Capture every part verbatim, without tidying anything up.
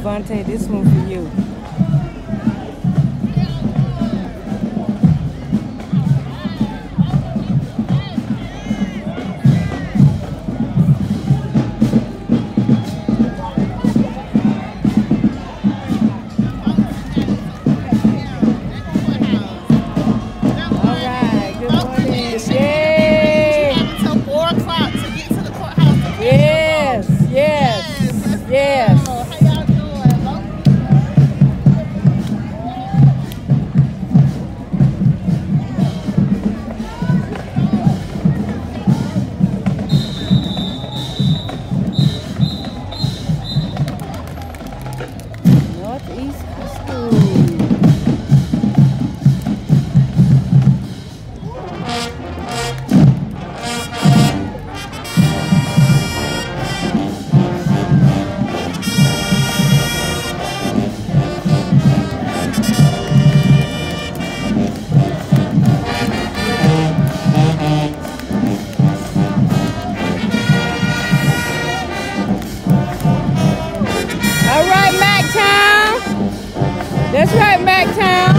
Devontae, this one for you. Yes. How y'all doing? Northeast High School. That's right, Mactown.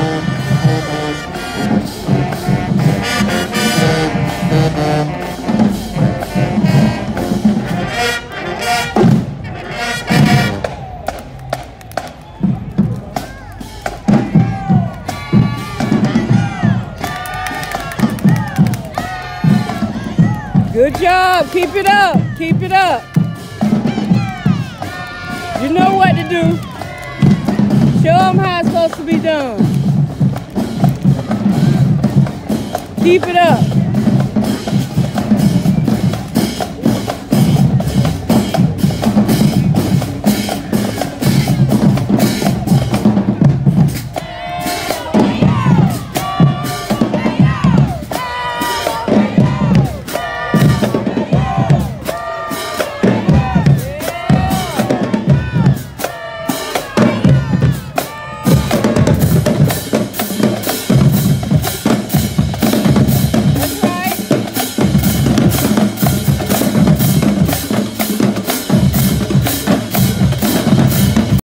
Good job. Keep it up. Keep it up. You know what to do. Show them how it's supposed to be done. Keep it up.